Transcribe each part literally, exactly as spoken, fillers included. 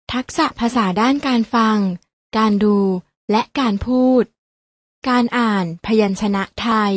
ทักษะภาษาด้านการฟังการดูและการพูดการอ่านพยัญชนะไทย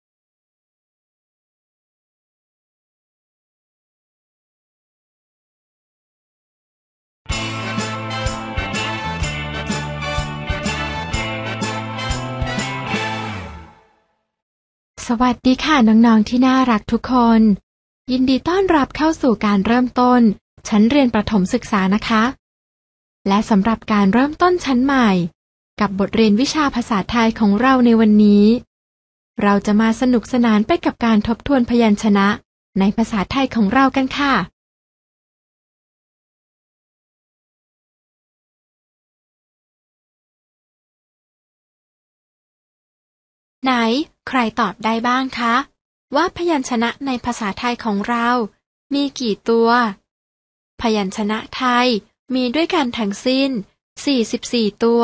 สวัสดีค่ะน้องๆที่น่ารักทุกคนยินดีต้อนรับเข้าสู่การเริ่มต้นชั้นเรียนประถมศึกษานะคะและสำหรับการเริ่มต้นชั้นใหม่กับบทเรียนวิชาภาษาไทยของเราในวันนี้เราจะมาสนุกสนานไปกับการทบทวนพยัญชนะในภาษาไทยของเรากันค่ะไหนใครตอบได้บ้างคะว่าพยัญชนะในภาษาไทยของเรามีกี่ตัวพยัญชนะไทยมีด้วยกันทั้งสิ้นสี่สิบสี่ตัว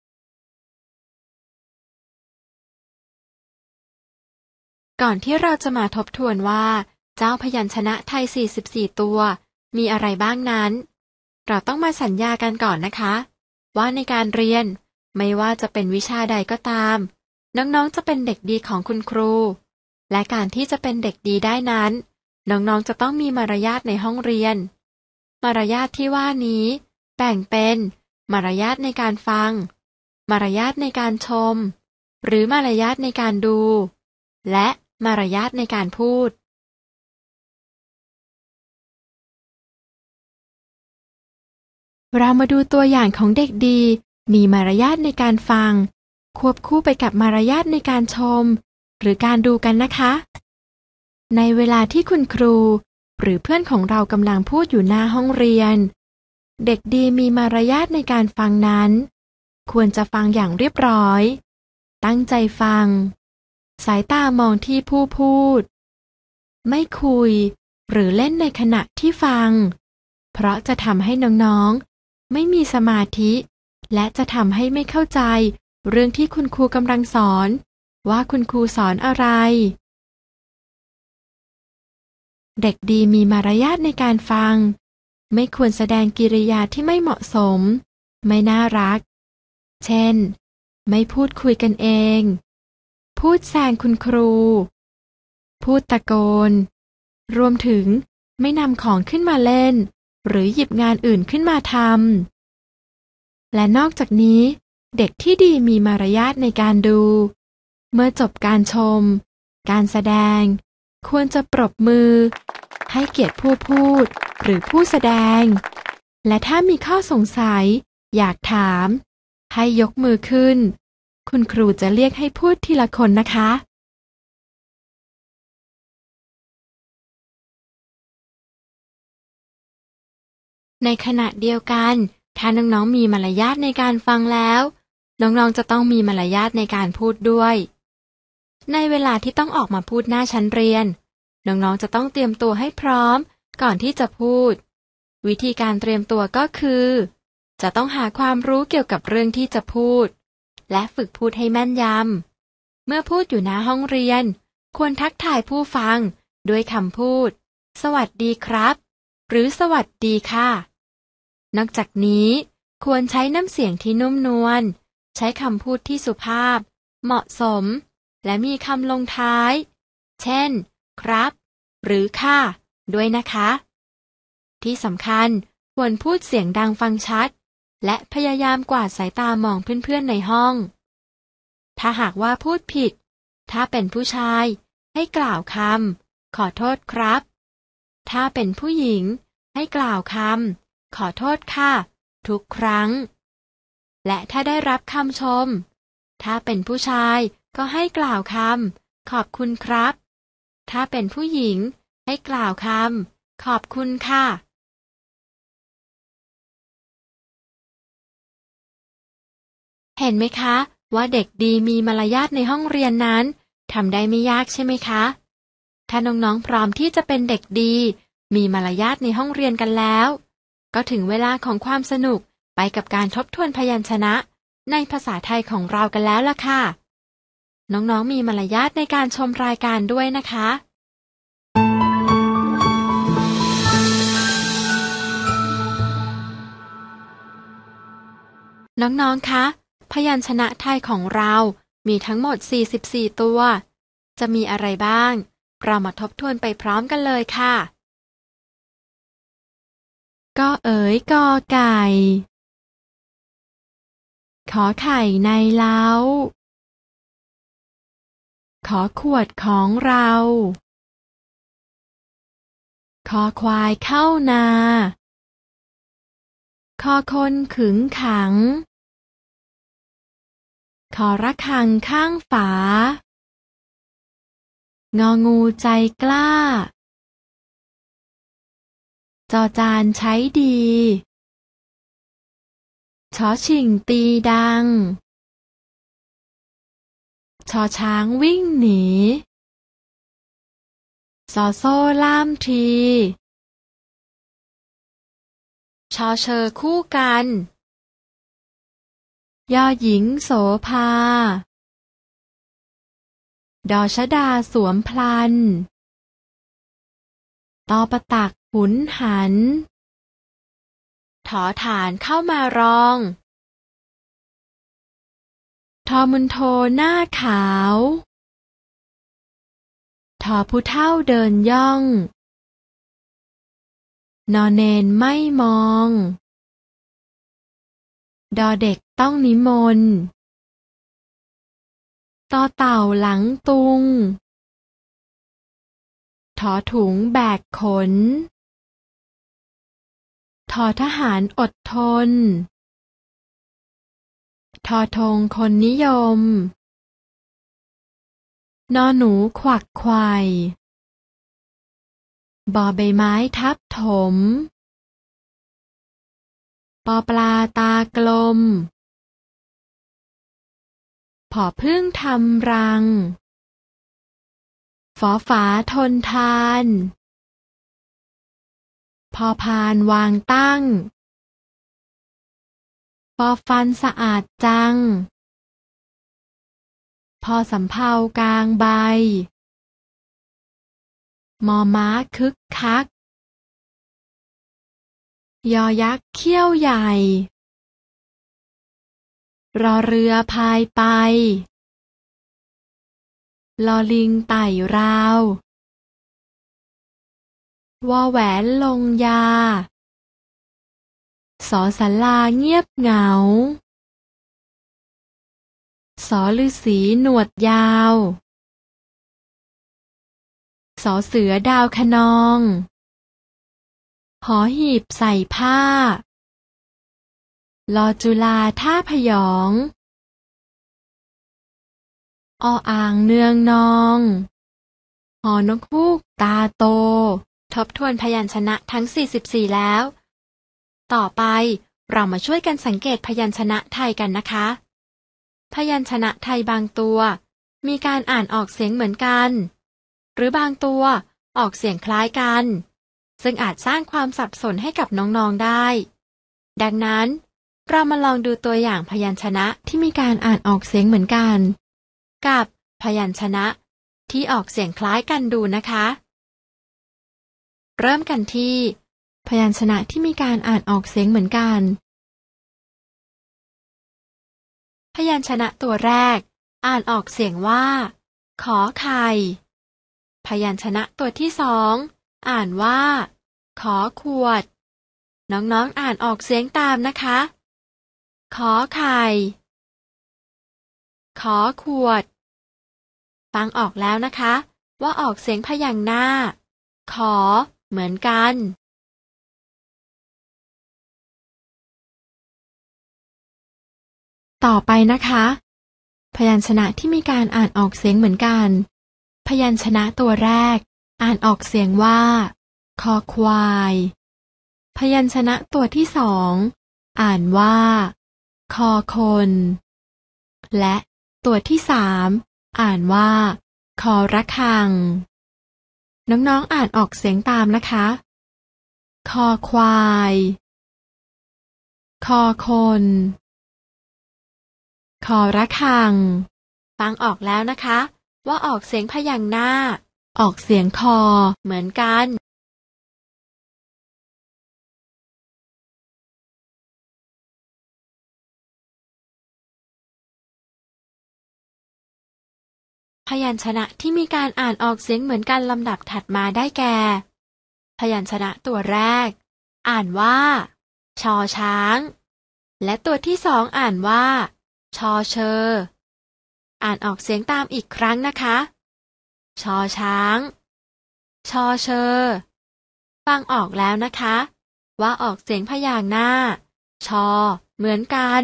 ก่อนที่เราจะมาทบทวนว่าเจ้าพยัญชนะไทยสี่สิบสี่ตัวมีอะไรบ้างนั้นเราต้องมาสัญญากันก่อนนะคะว่าในการเรียนไม่ว่าจะเป็นวิชาใดก็ตามน้องๆจะเป็นเด็กดีของคุณครูและการที่จะเป็นเด็กดีได้นั้นน้องๆจะต้องมีมารยาทในห้องเรียนมารยาทที่ว่านี้แบ่งเป็นมารยาทในการฟังมารยาทในการชมหรือมารยาทในการดูและมารยาทในการพูดเรามาดูตัวอย่างของเด็กดีมีมารยาทในการฟังควบคู่ไปกับมารยาทในการชมหรือการดูกันนะคะในเวลาที่คุณครูหรือเพื่อนของเรากำลังพูดอยู่หน้าห้องเรียนเด็กดีมีมารยาทในการฟังนั้นควรจะฟังอย่างเรียบร้อยตั้งใจฟังสายตามองที่ผู้พูดไม่คุยหรือเล่นในขณะที่ฟังเพราะจะทำให้น้องๆไม่มีสมาธิและจะทำให้ไม่เข้าใจเรื่องที่คุณครูกำลังสอนว่าคุณครูสอนอะไรเด็กดีมีมารยาทในการฟังไม่ควรแสดงกิริยาที่ไม่เหมาะสมไม่น่ารักเช่นไม่พูดคุยกันเองพูดแซงคุณครูพูดตะโกนรวมถึงไม่นำของขึ้นมาเล่นหรือหยิบงานอื่นขึ้นมาทำและนอกจากนี้เด็กที่ดีมีมารยาทในการดูเมื่อจบการชมการแสดงควรจะปรบมือให้เกียรติผู้พูดหรือผู้แสดงและถ้ามีข้อสงสัยอยากถามให้ยกมือขึ้นคุณครูจะเรียกให้พูดทีละคนนะคะในขณะเดียวกันถ้าน้องๆมีมารยาทในการฟังแล้วน้องๆจะต้องมีมารยาทในการพูดด้วยในเวลาที่ต้องออกมาพูดหน้าชั้นเรียนน้องๆจะต้องเตรียมตัวให้พร้อมก่อนที่จะพูดวิธีการเตรียมตัวก็คือจะต้องหาความรู้เกี่ยวกับเรื่องที่จะพูดและฝึกพูดให้แม่นยำเมื่อพูดอยู่หน้าห้องเรียนควรทักทายผู้ฟังด้วยคำพูดสวัสดีครับหรือสวัสดีค่ะนอกจากนี้ควรใช้น้ำเสียงที่นุ่มนวลใช้คำพูดที่สุภาพเหมาะสมและมีคำลงท้ายเช่นครับหรือค่ะด้วยนะคะที่สำคัญควรพูดเสียงดังฟังชัดและพยายามกวาดสายตามองเพื่อนๆในห้องถ้าหากว่าพูดผิดถ้าเป็นผู้ชายให้กล่าวคำขอโทษครับถ้าเป็นผู้หญิงให้กล่าวคำขอโทษค่ะทุกครั้งและถ้าได้รับคำชมถ้าเป็นผู้ชายก็ให้กล่าวคำขอบคุณครับถ้าเป็นผู้หญิงให้กล่าวคำขอบคุณค่ะเห็นไหมคะว่าเด็กดีมีมารยาทในห้องเรียนนั้นทำได้ไม่ยากใช่ไหมคะถ้าน้องๆพร้อมที่จะเป็นเด็กดีมีมารยาทในห้องเรียนกันแล้วก็ถึงเวลาของความสนุกไปกับการทบทวนพยัญชนะในภาษาไทยของเรากันแล้วล่ะค่ะน้องๆมีมารยาทในการชมรายการด้วยนะคะน้องๆ คะ พยัญชนะไทยของเรามีทั้งหมด สี่สิบสี่ ตัว จะมีอะไรบ้าง เรามาทบทวนไปพร้อมกันเลยค่ะ กอเอ๋ยกอไก่ ขอไข่ในเล้า ขอขวดของเรา คอควายเข้านา คอคนขึงขัง ขอระฆังข้างฝา งองูใจกล้า จอจานใช้ดี ชอชิงตีดัง ชอช้างวิ่งหนี ซอโซ่ล่ามที ชอเชอคู่กัน ยอหญิงโสภา ดอชดาสวมพลัน ตอประตักหุนหัน ถอฐานเข้ามารอง ทอมุนโทหน้าขาว ทอผู้เฒ่าเดินย่อง นอเนนไม่มอง ดอเด็กต้องนิมนต์ ตอเต่าหลังตุง ถอถุงแบกขน ทอทหารอดทน ทอธงคนนิยม นอหนูขวักไขว่บอใบไม้ทับถม ปอปลาตากลม ผอพึ่งทำรัง ฝอฝาทนทาน พอพานวางตั้ง ปอฟันสะอาดจัง พอสำเภากลางใบ มอม้าคึกคัก ยอยักษ์เขี้ยวใหญ่ รอเรือพายไป ลอลิงไต่ราว วอแหวนลงยา สอศาลาเงียบเหงา สอฤาษีหนวดยาว สอเสือดาวคะนอง หอหีบใส่ผ้า ลอจุฬาท่าพยอง ออ่างเนืองนอง หอนกฮูกตาโต ทบทวนพยัญชนะทั้ง สี่สิบสี่ แล้ว ต่อไปเรามาช่วยกันสังเกตพยัญชนะไทยกันนะคะ พยัญชนะไทยบางตัวมีการอ่านออกเสียงเหมือนกัน หรือบางตัวออกเสียงคล้ายกัน ซึ่งอาจสร้างความสับสนให้กับน้องๆได้ ดังนั้นเรามาลองดูตัวอย่างพยัญชนะที่มีการอ่านออกเสียงเหมือนกัน กับพยัญชนะที่ออกเสียงคล้ายกันดูนะคะ เริ่มกันที่พยัญชนะที่มีการอ่านออกเสียงเหมือนกัน พยัญชนะตัวแรกอ่านออกเสียงว่า ขอไข่ พยัญชนะตัวที่สองอ่านว่า ขอขวด น้องๆอ่านออกเสียงตามนะคะ ขอไข่ ขอขวด ฟังออกแล้วนะคะว่าออกเสียงพยางค์หน้า ขอ เหมือนกัน ต่อไปนะคะ พยัญชนะที่มีการอ่านออกเสียงเหมือนกัน พยัญชนะตัวแรกอ่านออกเสียงว่า คอควาย พยัญชนะตัวที่สองอ่านว่า คอคน และตัวที่สามอ่านว่า คอระฆัง น้องๆอ่านออกเสียงตามนะคะ คอควาย คอคน คอระฆัง ฟังออกแล้วนะคะว่าออกเสียงพยางค์หน้า ออกเสียงคอ เหมือนกันพยัญชนะที่มีการอ่านออกเสียงเหมือนกันลำดับถัดมาได้แก่ พยัญชนะตัวแรกอ่านว่าชอช้างและตัวที่สองอ่านว่าชอเชออ่านออกเสียงตามอีกครั้งนะคะชอช้างชอเชอฟังออกแล้วนะคะว่าออกเสียงพยางค์หน้าชอเหมือนกัน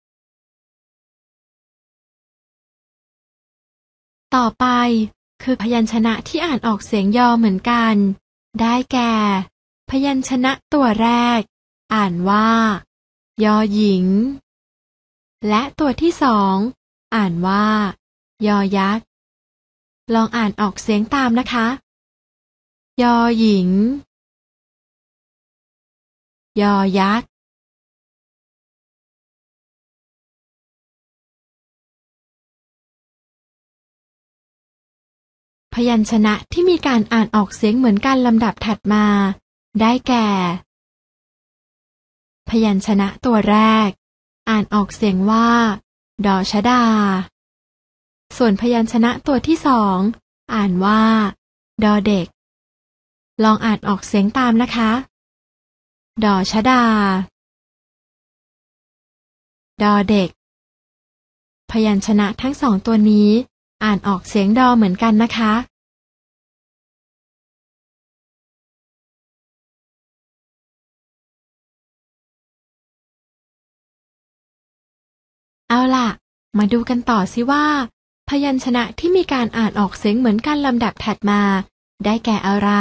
ต่อไปคือพยัญชนะที่อ่านออกเสียงยอเหมือนกันได้แก่พยัญชนะตัวแรกอ่านว่ายอหญิงและตัวที่สองอ่านว่ายอยักษ์ลองอ่านออกเสียงตามนะคะยอหญิงยอยักษ์พยัญชนะที่มีการอ่านออกเสียงเหมือนกันลำดับถัดมาได้แก่พยัญชนะตัวแรกอ่านออกเสียงว่าดอชดาส่วนพยัญชนะตัวที่สองอ่านว่าดอเด็กลองอ่านออกเสียงตามนะคะดอชดาดอเด็กพยัญชนะทั้งสองตัวนี้อ่านออกเสียงดอเหมือนกันนะคะเอาล่ะมาดูกันต่อสิว่าพยัญชนะที่มีการอ่านออกเสียงเหมือนกันลำดับถัดมาได้แก่อะไร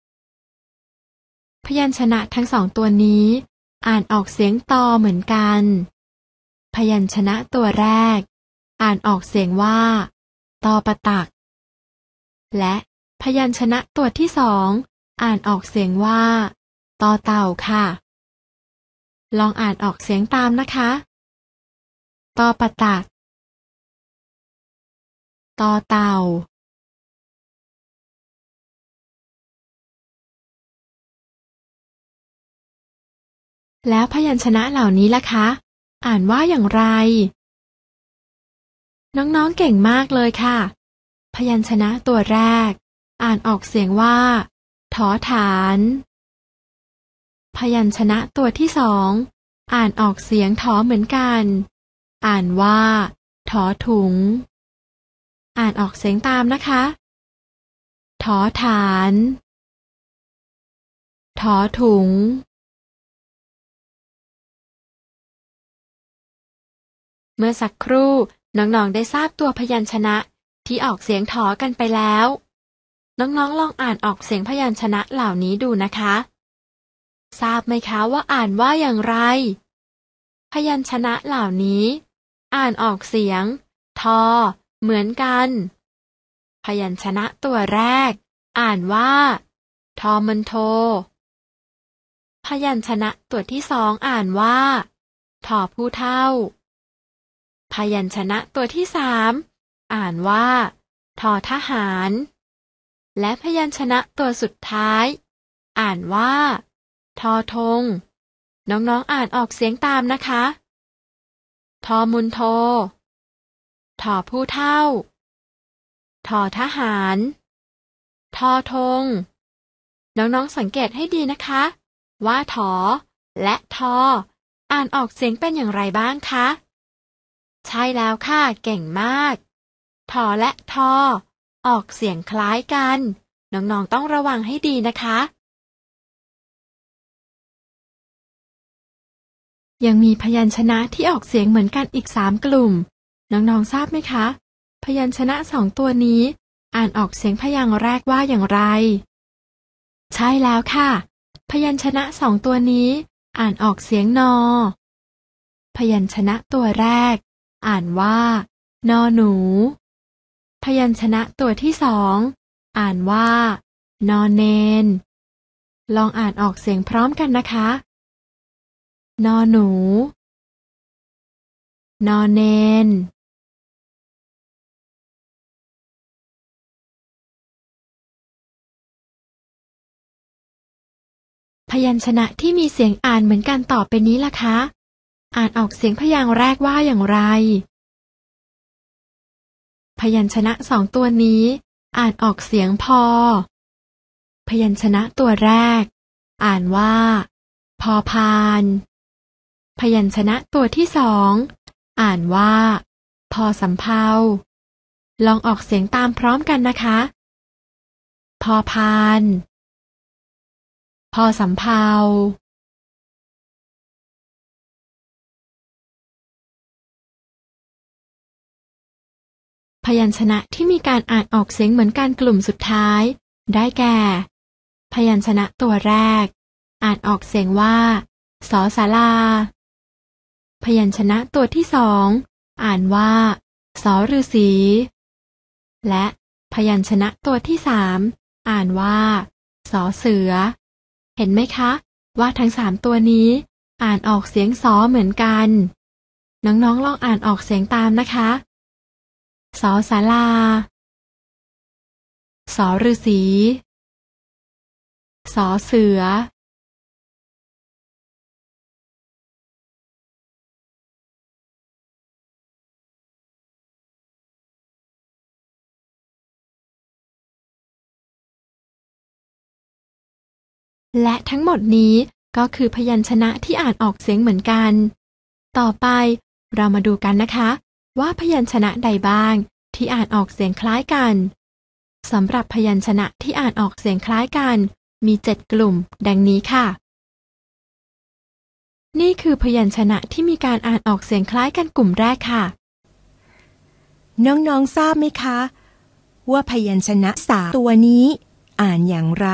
พยัญชนะทั้งสองตัวนี้อ่านออกเสียงตอเหมือนกันพยัญชนะตัวแรกอ่านออกเสียงว่าตอปะตักและพยัญชนะตัวที่สองอ่านออกเสียงว่าตอเต่าค่ะลองอ่านออกเสียงตามนะคะตอปะตักตอเต่าแล้วพยัญชนะเหล่านี้ล่ะคะอ่านว่าอย่างไรน้องๆเก่งมากเลยค่ะพยัญชนะตัวแรกอ่านออกเสียงว่าถอฐานพยัญชนะตัวที่สองอ่านออกเสียงถอเหมือนกันอ่านว่าถอถุงอ่านออกเสียงตามนะคะถอฐานถอถุงเมื่อสักครู่น้องๆได้ทราบตัวพยัญชนะที่ออกเสียงถอกันไปแล้วน้องๆลองอ่านออกเสียงพยัญชนะเหล่านี้ดูนะคะทราบไหมคะว่าอ่านว่าอย่างไรพยัญชนะเหล่านี้อ่านออกเสียงทอเหมือนกันพยัญชนะตัวแรกอ่านว่าทอมันโทพยัญชนะตัวที่สองอ่านว่าทอผู้เฒ่าพยัญชนะตัวที่สามอ่านว่าทอทหารและพยัญชนะตัวสุดท้ายอ่านว่าทอธงน้องๆอ่านออกเสียงตามนะคะทอมุนโททอผู้เฒ่าทอทหารทอธงน้องๆสังเกตให้ดีนะคะว่าทอและทออ่านออกเสียงเป็นอย่างไรบ้างคะใช่แล้วค่ะเก่งมากทอและทอออกเสียงคล้ายกันน้องๆต้องระวังให้ดีนะคะยังมีพยัญชนะที่ออกเสียงเหมือนกันอีกสามกลุ่มน้องๆทราบไหมคะพยัญชนะสองตัวนี้อ่านออกเสียงพยางค์แรกว่าอย่างไรใช่แล้วค่ะพยัญชนะสองตัวนี้อ่านออกเสียงนอพยัญชนะตัวแรกอ่านว่านอหนูพยัญชนะตัวที่สองอ่านว่านอเนนลองอ่านออกเสียงพร้อมกันนะคะนอหนูนอเนนพยัญชนะที่มีเสียงอ่านเหมือนกันต่อไปนี้ล่ะคะอ่านออกเสียงพยางค์แรกว่าอย่างไรพยัญชนะสองตัวนี้อ่านออกเสียงพอพยัญชนะตัวแรกอ่านว่าพอพานพยัญชนะตัวที่สองอ่านว่าพอสำเภาลองออกเสียงตามพร้อมกันนะคะพอพานพอสำเภาพยัญชนะที่มีการอ่านออกเสียงเหมือนกันกลุ่มสุดท้ายได้แก่พยัญชนะตัวแรกอ่านออกเสียงว่าสอศาลาพยัญชนะตัวที่สองอ่านว่าสอฤาษีและพยัญชนะตัวที่สามอ่านว่าสอเสือเห็นไหมคะว่าทั้งสามตัวนี้อ่านออกเสียงสอเหมือนกันน้องๆลองอ่านออกเสียงตามนะคะสอศาลาสอฤาษีสอเสือและทั้งหมดนี้ก็คือพยัญชนะที่อ่านออกเสียงเหมือนกันต่อไปเรามาดูกันนะคะว่าพยัญชนะใดบ้างที่อ่านออกเสียงคล้ายกันสำหรับพยัญชนะที่อ่านออกเสียงคล้ายกันมีเจ็ดกลุ่มดังนี้ค่ะนี่คือพยัญชนะที่มีการอ่านออกเสียงคล้ายกันกลุ่มแรกค่ะน้องๆทราบไหมคะว่าพยัญชนะสามตัวนี้อ่านอย่างไร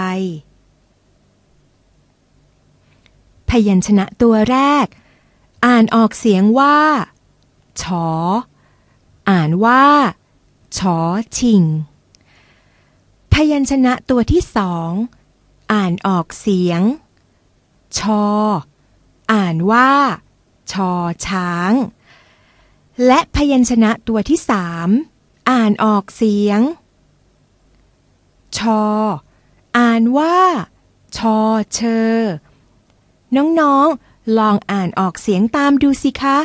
พยัญชนะตัวแรกอ่านออกเสียงว่าฉออ่านว่าฉอชิงพยัญชนะตัวที่สองอ่านออกเสียงชออ่านว่าชอช้างและพยัญชนะตัวที่สามอ่านออกเสียงชออ่านว่าชอเชอน้องๆลองอ่านออกเสียงตามดูสิคะ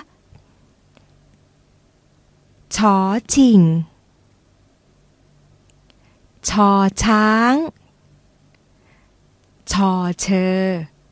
ชอชิงชอช้างชอเชอ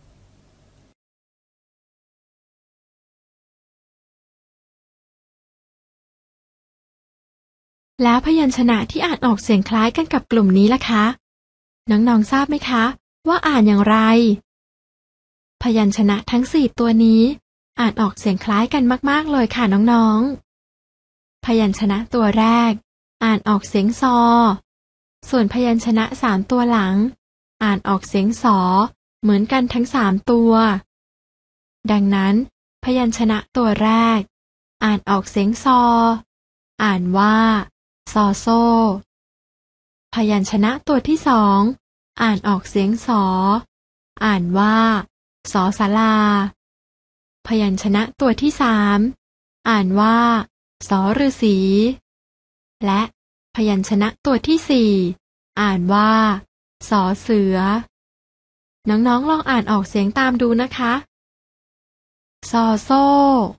แล้วพยัญชนะที่อ่านออกเสียงคล้ายกันกับกลุ่มนี้ล่ะคะน้องๆทราบไหมคะว่าอ่านอย่างไรพยัญชนะทั้งสี่ตัวนี้อ่านออกเสียงคล้ายกันมากๆเลยค่ะน้องๆพยัญชนะตัวแรกอ่านออกเสียงซอส่วนพยัญชนะสามตัวหลังอ่านออกเสียงสอเหมือนกันทั้งสามตัวดังนั้นพยัญชนะตัวแรกอ่านออกเสียงซออ่านว่าซอโซ่พยัญชนะตัวที่สองอ่านออกเสียงสออ่านว่าสอศาลาพยัญชนะตัวที่สามอ่านว่าสอฤาษีและพยัญชนะตัวที่สี่อ่านว่าสอเสือน้องๆลองอ่านออกเสียงตามดูนะคะซอโซ่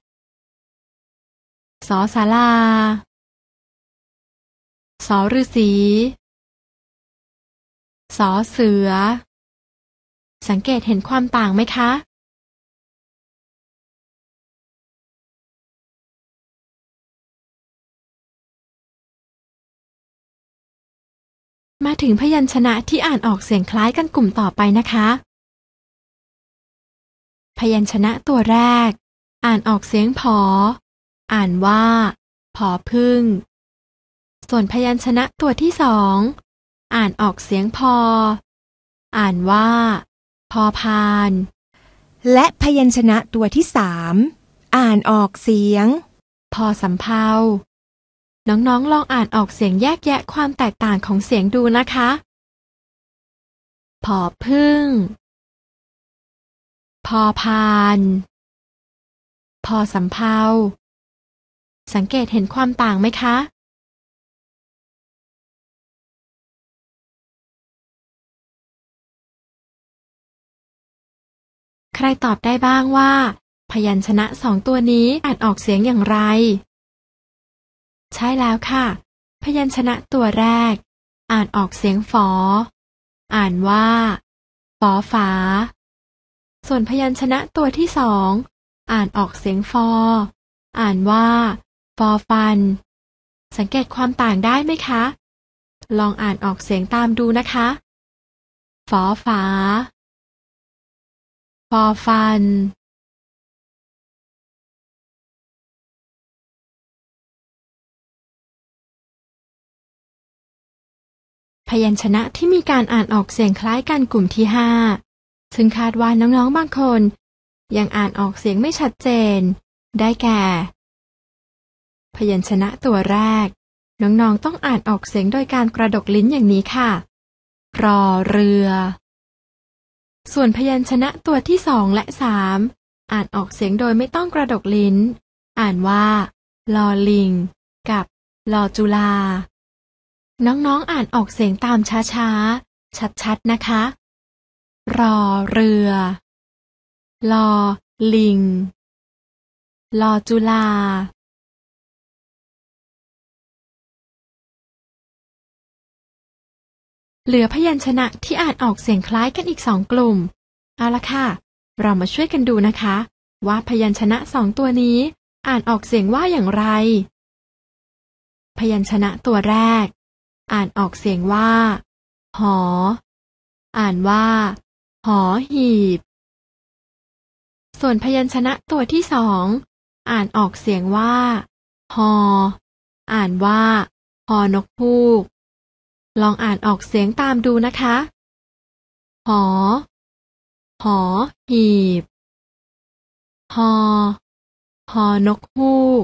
สอศาลาสอฤาษีสอเสือสังเกตเห็นความต่างไหมคะมาถึงพยัญชนะที่อ่านออกเสียงคล้ายกันกลุ่มต่อไปนะคะพยัญชนะตัวแรกอ่านออกเสียงผออ่านว่าผอพึ่งส่วนพยัญชนะตัวที่สองอ่านออกเสียงพออ่านว่าพอพานและพยัญชนะตัวที่สามอ่านออกเสียงพอสำเภาน้องๆลองอ่านออกเสียงแยกแยะความแตกต่างของเสียงดูนะคะผอพึ่งพอพานพอสำเภาสังเกตเห็นความต่างไหมคะใครตอบได้บ้างว่าพยัญชนะสองตัวนี้อ่านออกเสียงอย่างไรใช่แล้วค่ะพยัญชนะตัวแรกอ่านออกเสียงฝออ่านว่าฝอฝาส่วนพยัญชนะตัวที่สองอ่านออกเสียงฟออ่านว่าฟอฟันสังเกตความต่างได้ไหมคะลองอ่านออกเสียงตามดูนะคะฝอฝาฟอฟันพยัญชนะที่มีการอ่านออกเสียงคล้ายกันกลุ่มที่ห้าซึ่งคาดว่าน้องๆบางคนยังอ่านออกเสียงไม่ชัดเจนได้แก่พยัญชนะตัวแรกน้องๆต้องอ่านออกเสียงโดยการกระดกลิ้นอย่างนี้ค่ะรอเรือส่วนพยัญชนะตัวที่สองและสามอ่านออกเสียงโดยไม่ต้องกระดกลิ้นอ่านว่าลอลิงกับลอจุฬาน้องๆอ่านออกเสียงตามช้าๆชัดๆนะคะรอเรือลอลิงลอจุฬาเหลือพยัญชนะที่อ่านออกเสียงคล้ายกันอีกสองกลุ่มเอาละค่ะเรามาช่วยกันดูนะคะว่าพยัญชนะสองตัวนี้อ่านออกเสียงว่าอย่างไรพยัญชนะตัวแรกอ่านออกเสียงว่าหออ่านว่าหอหีบส่วนพยัญชนะตัวที่สองอ่านออกเสียงว่าฮออ่านว่าฮอนกฮูกลองอ่านออกเสียงตามดูนะคะหอหอหีบฮอฮอนกฮูก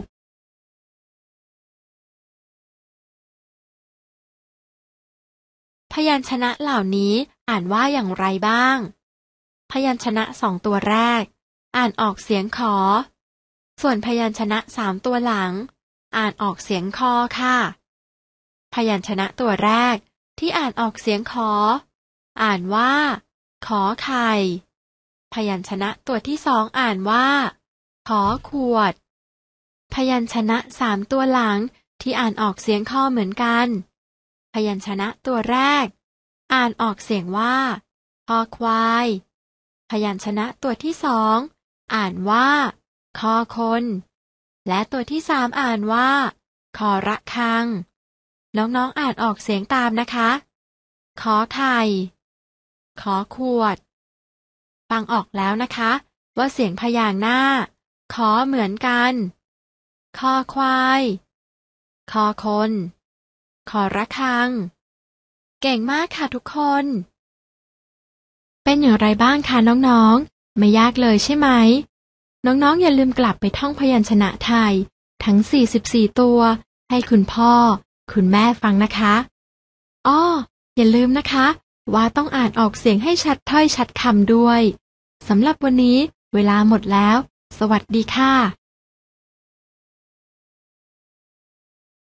พยัญชนะเหล่านี้อ่านว่าอย่างไรบ้างพยัญชนะสองตัวแรกอ่านออกเสียงขอส่วนพยัญชนะสามตัวหลังอ่านออกเสียงคอค่ะพยัญชนะตัวแรกที่อ่านออกเสียงขออ่านว่าขอไข่พยัญชนะตัวที่สองอ่านว่าขอขวดพยัญชนะสามตัวหลังที่อ่านออกเสียงคอเหมือนกันพยัญชนะตัวแรกอ่านออกเสียงว่าคอควายพยัญชนะตัวที่สองอ่านว่าคอคนและตัวที่สามอ่านว่าคอระฆังน้องๆอ่านออกเสียงตามนะคะขอไข่ขอขวดฟังออกแล้วนะคะว่าเสียงพยางค์หน้าขอเหมือนกันคอควายคอคนขอระฆังเก่งมากค่ะทุกคนเป็นอย่างไรบ้างคะน้องๆไม่ยากเลยใช่ไหมน้องๆอย่าลืมกลับไปท่องพยัญชนะไทยทั้งสี่สิบสี่ตัวให้คุณพ่อคุณแม่ฟังนะคะอ้ออย่าลืมนะคะว่าต้องอ่านออกเสียงให้ชัดถ้อยชัดคำด้วยสำหรับวันนี้เวลาหมดแล้วสวัสดีค่ะ